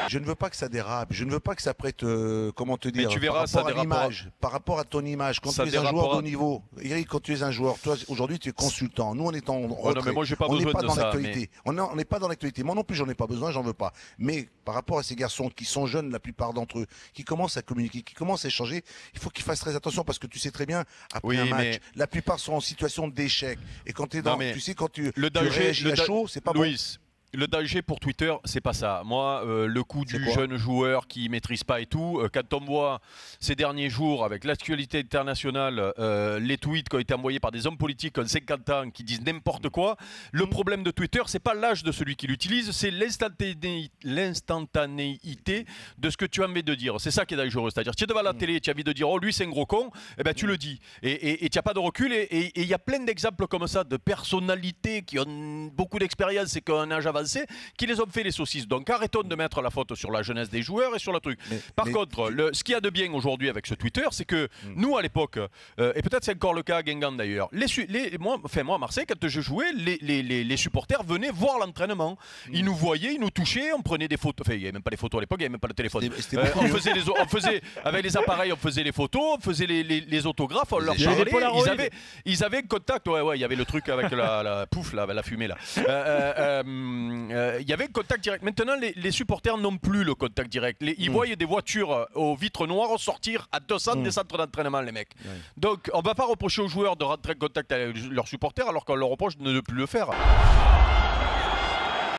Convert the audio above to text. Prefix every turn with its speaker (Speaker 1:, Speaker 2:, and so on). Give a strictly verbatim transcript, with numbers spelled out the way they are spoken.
Speaker 1: Je ne veux pas que ça dérape, je ne veux pas que ça prête, euh, comment te dire,
Speaker 2: mais tu verras,
Speaker 1: par, rapport
Speaker 2: ça
Speaker 1: à l'image, par rapport à ton image, quand
Speaker 2: ça
Speaker 1: tu es un joueur
Speaker 2: dérapera.
Speaker 1: de haut niveau, Eric, quand tu es un joueur, toi aujourd'hui tu es consultant, nous on est en
Speaker 2: oh non, mais moi, j'ai pas
Speaker 1: on n'est
Speaker 2: besoin
Speaker 1: pas
Speaker 2: de
Speaker 1: dans
Speaker 2: ça,
Speaker 1: l'actualité,
Speaker 2: mais...
Speaker 1: on n'est pas dans l'actualité, moi non plus j'en ai pas besoin, j'en veux pas, mais par rapport à ces garçons qui sont jeunes, la plupart d'entre eux, qui commencent à communiquer, qui commencent à échanger, il faut qu'ils fassent très attention parce que tu sais très bien, après
Speaker 2: oui,
Speaker 1: un match,
Speaker 2: mais...
Speaker 1: la plupart sont en situation d'échec, et quand tu es dans,
Speaker 2: non,
Speaker 1: tu sais quand tu,
Speaker 2: le
Speaker 1: tu
Speaker 2: danger,
Speaker 1: réagis
Speaker 2: le
Speaker 1: à
Speaker 2: da...
Speaker 1: chaud, c'est pas
Speaker 2: Louis,
Speaker 1: bon.
Speaker 2: Le danger pour Twitter, c'est pas ça. Moi, euh, le coup du jeune joueur qui maîtrise pas et tout, euh, quand on voit ces derniers jours avec l'actualité internationale, euh, les tweets qui ont été envoyés par des hommes politiques qui ont cinquante ans, qui disent n'importe quoi, le problème de Twitter, c'est pas l'âge de celui qui l'utilise, c'est l'instantanéité de ce que tu as envie de dire. C'est ça qui est dangereux. C'est-à-dire, tu es devant la télé, tu as envie de dire, oh lui c'est un gros con, et ben tu le dis. Et tu n'as pas de recul. Et il y a plein d'exemples comme ça de personnalités qui ont beaucoup d'expérience et qui ont un âge avancé, qui les ont fait les saucisses. Donc arrêtons de mettre la faute sur la jeunesse des joueurs et sur le truc. Mais, Par mais... contre, le, ce qu'il y a de bien aujourd'hui avec ce Twitter, c'est que mm. nous à l'époque, euh, et peut-être c'est encore le cas à Guingamp d'ailleurs, les, les, moi, enfin, moi à Marseille, quand je jouais, les, les, les, les supporters venaient voir l'entraînement. Mm. Ils nous voyaient, ils nous touchaient, on prenait des photos. Enfin, il n'y avait même pas les photos à l'époque, il n'y avait même pas le téléphone. Euh, on, faisait les, on faisait, avec les appareils, on faisait les photos, on faisait les, les, les autographes, on leur parlait. Ils avaient, ils avaient contact, ouais, ouais, il y avait le truc avec la, la pouf, là, la fumée là. Euh, euh, euh, il y avait le contact direct. Maintenant, les, les supporters n'ont plus le contact direct. Les, ils mmh. voient des voitures aux vitres noires sortir à deux cents mmh. des centres d'entraînement, les mecs. Ouais. Donc, on ne va pas reprocher aux joueurs de rentrer en contact avec leurs supporters alors qu'on leur reproche de ne plus le faire.